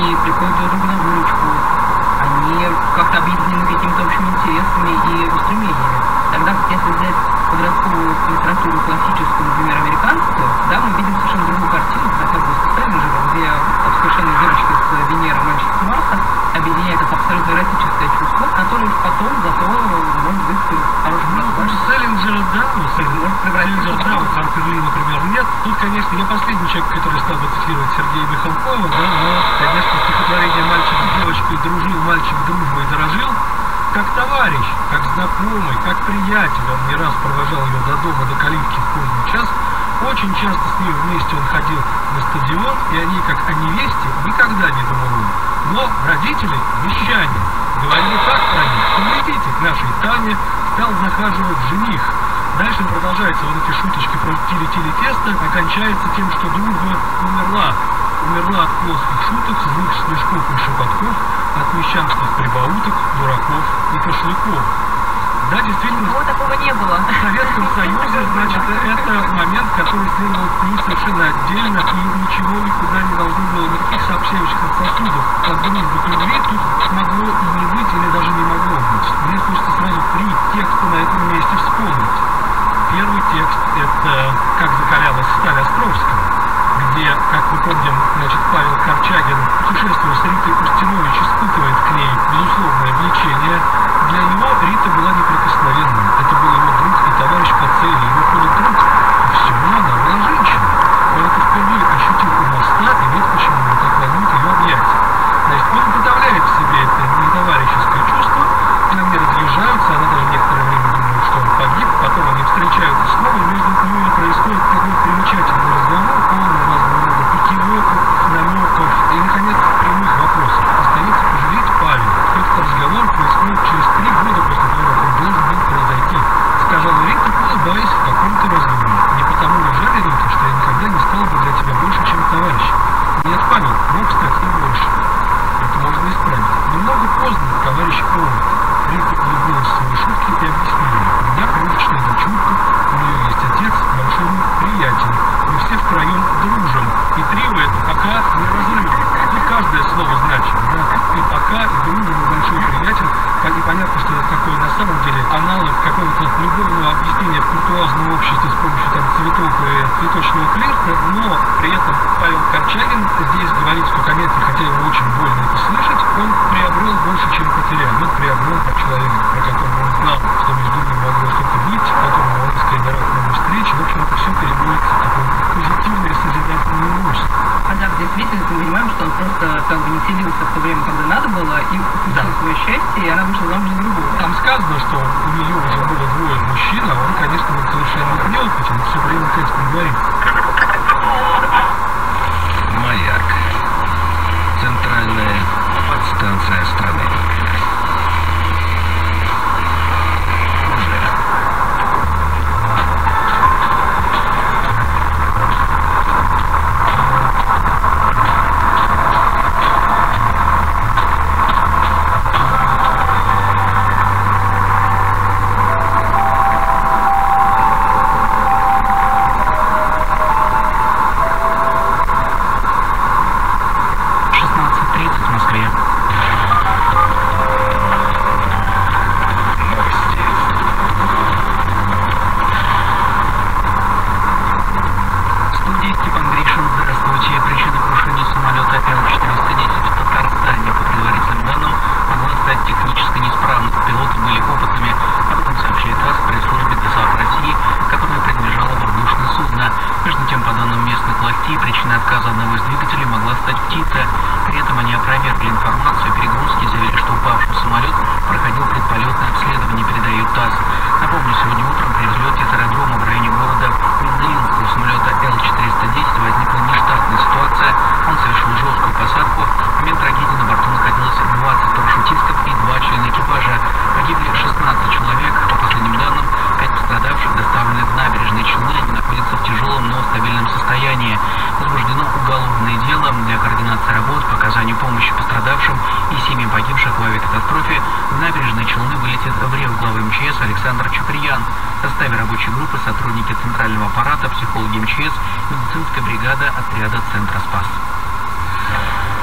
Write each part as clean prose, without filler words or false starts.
они приходят друг другу на выручку, они как-то объединены какими-то общими интересами и устремлениями. Тогда, если взять подростковую литературу классическую, например, американскую, да, мы видим совершенно другую картину, показывают Селлинджера, где совершенно девочка с Венеры, мальчик с Марса объединяет это абсолютно эротическое чувство, которое потом зато может быть хорошим персонажем. Селлинджера, да, Селлинджера, да, вот Харпер Ли, например, нет. Тут, конечно, я последний человек, который стал бы цитировать Сергея Михалкова, да, но, конечно, стихотворение «Мальчик с девочкой дружил, мальчик дружбой дорожил», как товарищ, как знакомый, как приятель. Он не раз провожал ее до дома, до калитки в поздний час. Очень часто с ней вместе он ходил на стадион, и они, как о невесте, никогда не думал он. Но родители, мещане, говорили так про них: поглядите, к нашей Тане стал захаживать жених. Дальше продолжается вот эти шуточки про тили-тили тесто, окончается тем, что дружба умерла. Умерла от плоских шуток, злых смешков и шепотков, от мещанских прибауток, дураков и кошляков. Да, действительно, Ничего такого не было. в Советском Союзе, значит, это момент, который следовало ценить совершенно отдельно, и ничего никуда не должно было, никаких сообщающих сосудов от дружбы к любви тут могло и не быть, или даже не могло быть. Мне хочется сразу 3 текста на этом месте вспомнить. Первый текст — это «Как закалялась сталь Островского», где, как мы помним, значит, Павел Корчагин, путешествуя с Ритой Устинович, испытывает к ней безусловное влечение. Для него Рита была неприкосновенной. Это был его друг и товарищ по цели, его полудруг. И всего она была женщина. Он это впервые ощутил у моста, и вот почему его так волнует ее объятия. Значит, он подавляет в себе это нетоварищеское чувство, они разъезжаются, она даже некоторое время думает, что он погиб, потом они встречаются снова, и между ними происходит такой примечательный разговор, полный разного рода пикировок, намеков и, наконец, прямых вопросов. Остается пожалеть Павел. Этот разговор происходит через 3 года после того, как он должен был произойти. Сказала Рита, улыбаясь в каком-то разуме. Не потому ли жаль, Рита, что я никогда не стал бы для тебя больше, чем товарищ? Нет, Павел, мог стать и больше. Это можно исправить. Немного поздно, товарищ Овод. Рита улыбнулась в своей шутке и объяснила: у меня крошечная дочурка, у нее есть отец, большой мой приятель. Мы все втроем дружим. И трио это пока неразрывно. И каждое слово значит. Да? И пока, и дружим, и большой приятель. И понятно, что это такой на самом деле аналог какого-то любовного объяснения в куртуазном обществе с помощью там цветов и цветочного флирта, но при этом Павел Корчагин здесь говорит, что, конечно, хотя ему очень больно это слышать, он приобрел больше, чем потерял. Он приобрел как человека, про которого он знал, что между ними могло что-то быть, которому он искренне рад новой встрече. В общем, это все переводится в такой позитивный, созидательный муж. Хотя в действительности мы понимаем, что он просто как бы не селился в то время, когда надо было, и упустил свое счастье, и она вышла замуж за другого. Там сказано, что у нее уже было 2 мужчин, а он, конечно, был совершенно неопытен, все время текстом говорит. Маяк. Центральная подстанция страны. Александр Чуприян. В составе рабочей группы сотрудники центрального аппарата, психологи МЧС, медицинская бригада отряда «Центра Спас».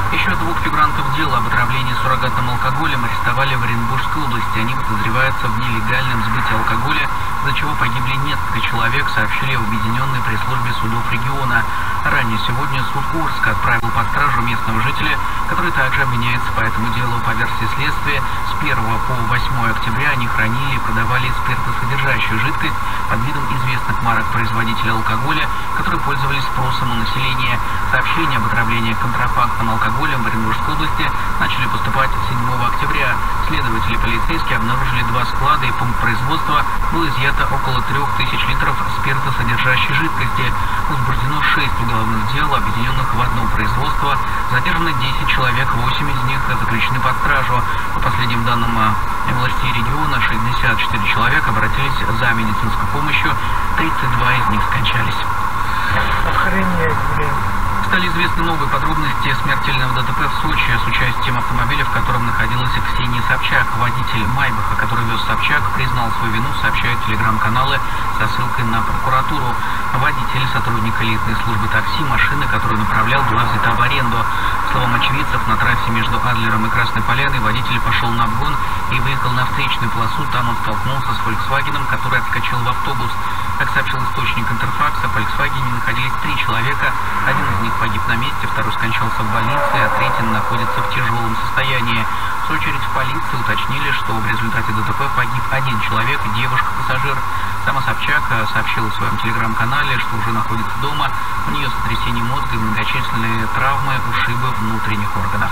Еще 2 фигурантов дела об отравлении суррогатным алкоголем арестовали в Оренбургской области. Они подозреваются в нелегальном сбытии алкоголя, из-за чего погибли несколько человек, сообщили в объединенной пресс-службе судов региона. Ранее сегодня суд Орска отправил под стражу местного жителя, который также обвиняется по этому делу. По версии следствия, с 1 по 8 октября они хранили и продавали спиртосодержащую жидкость под видом известных марок производителя алкоголя, которые пользовались спросом у населения. Сообщения об отравлении контрафактным алкоголем в Оренбургской области начали поступать 7 октября. Следователи и полицейские обнаружили 2 склада и пункт производства. Было изъято около 3000 литров спиртосодержащей жидкости. Возбуждено 6 уголовных дел, объединенных в одно производство. Задержано 10 человек, 8 из них заключены под стражу. По последним данным властей региона, 64 человека обратились за медицинской помощью, 32 из них скончались. Охренеть, блин. Стали известны новые подробности смертельного ДТП в Сочи с участием автомобиля, в котором находилась Ксения Собчак. Водитель Майбаха, который вез Собчак, признал свою вину, сообщают телеграм-каналы со ссылкой на прокуратуру. Водитель, сотрудник элитной службы такси, машины, которую направлял, была взята в аренду. По словам очевидцев, на трассе между Адлером и Красной Поляной водитель пошел на обгон и выехал на встречную полосу. Там он столкнулся с Volkswagen, который отскочил в автобус. Как сообщил источник Интерфакса, в Volkswagen находились 3 человека. Один из них погиб на месте, второй скончался в больнице, а третий находится в тяжелом состоянии. В свою очередь в полиции уточнили, что в результате ДТП погиб 1 человек, девушка-пассажир. Сама Собчак сообщила в своем телеграм-канале, что уже находится дома. У нее сотрясение мозга и многочисленные травмы, ушибы внутренних органов.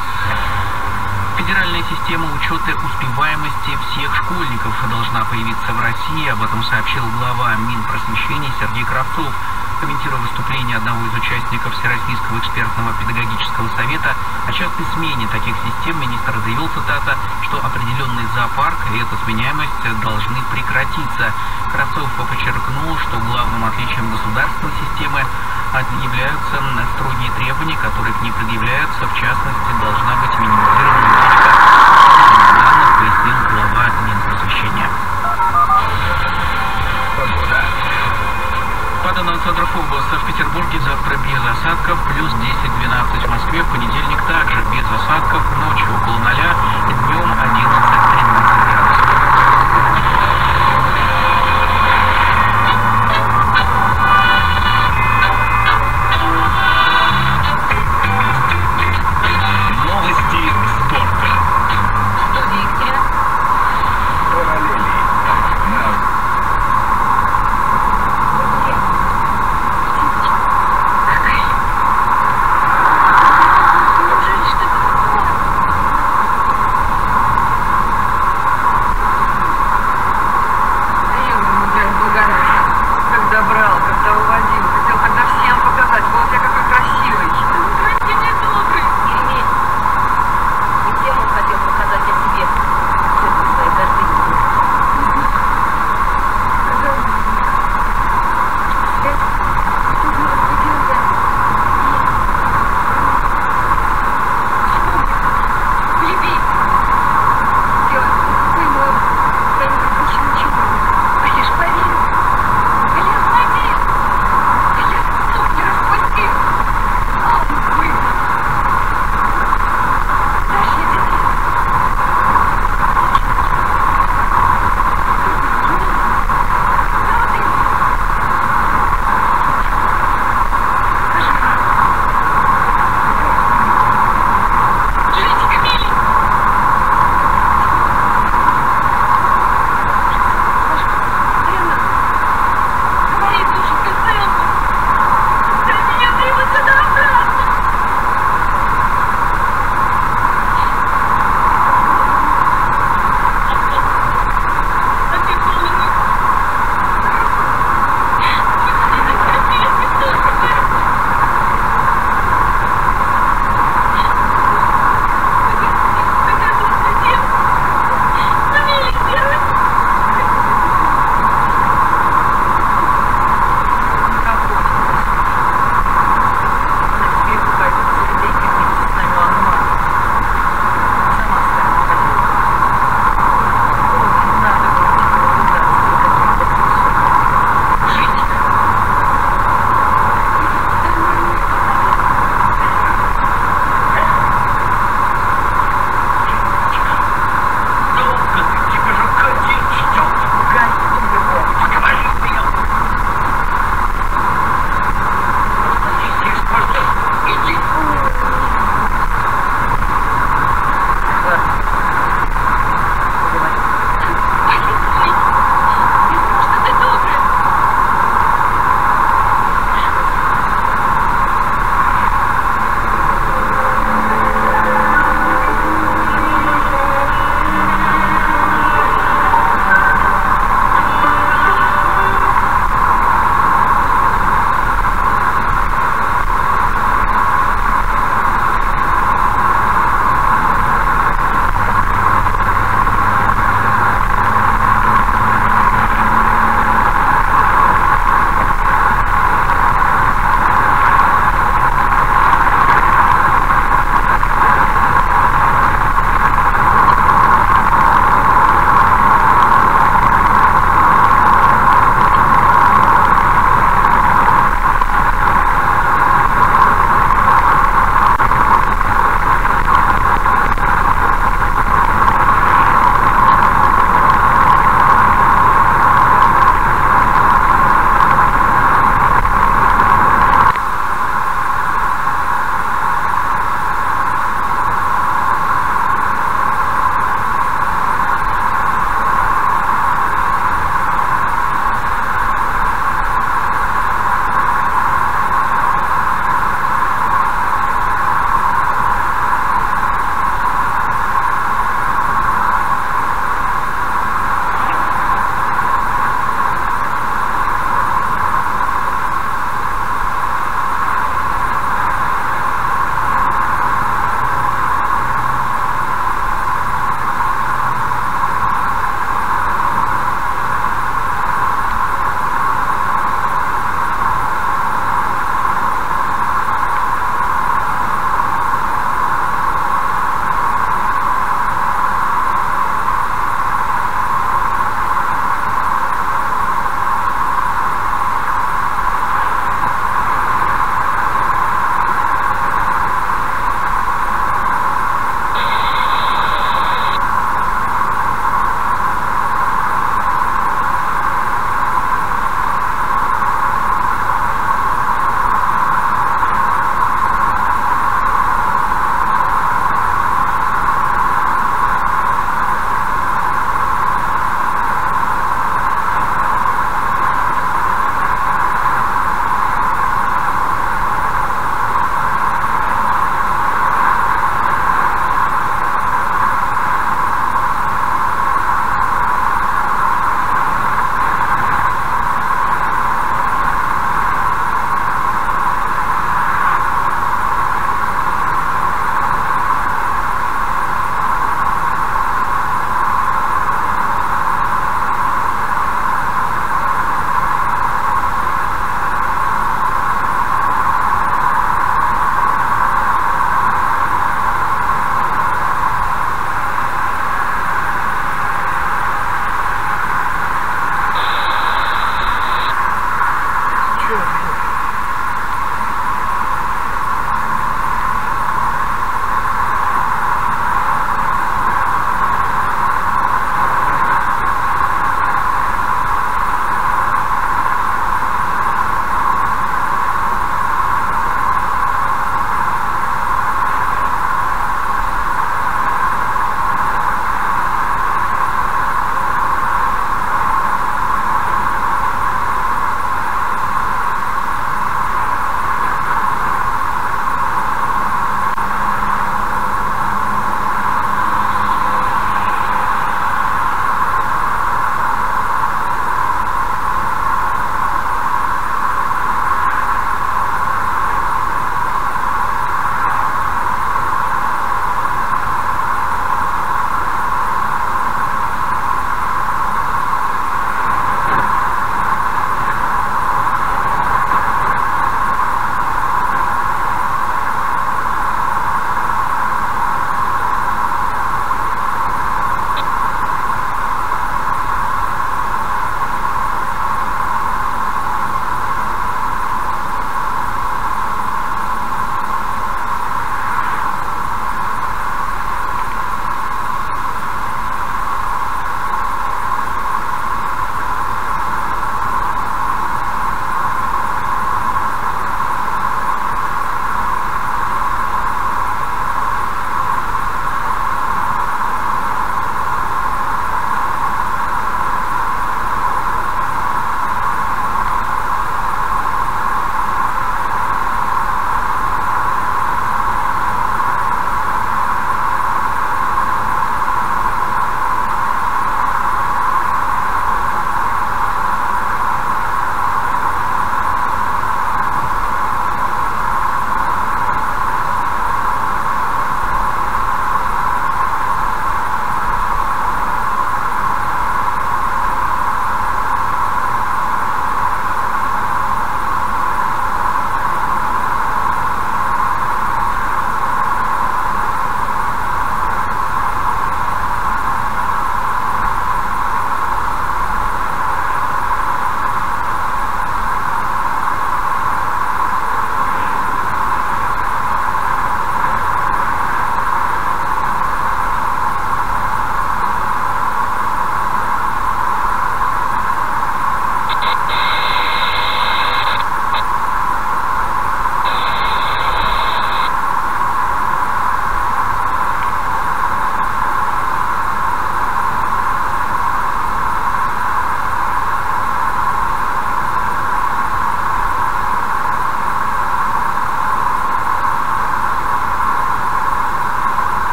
Федеральная система учета успеваемости всех школьников должна появиться в России. Об этом сообщил глава Минпросвещения Сергей Кравцов. Комментируя выступление одного из участников Всероссийского экспертного педагогического совета о частой смене таких систем, министр заявил, цитата, что определенный зоопарк и эта сменяемость должны прекратиться. Кравцов подчеркнул, что главным отличием государственной системы являются строгие требования, которые к ней предъявляются. В частности, должна быть минимизирована утечка данных, пояснил глава Минпросвещения. По данным центров области, в Петербурге завтра без осадков, плюс 10-12 в Москве, в понедельник также без осадков, ночью около 0 и днем 11-13.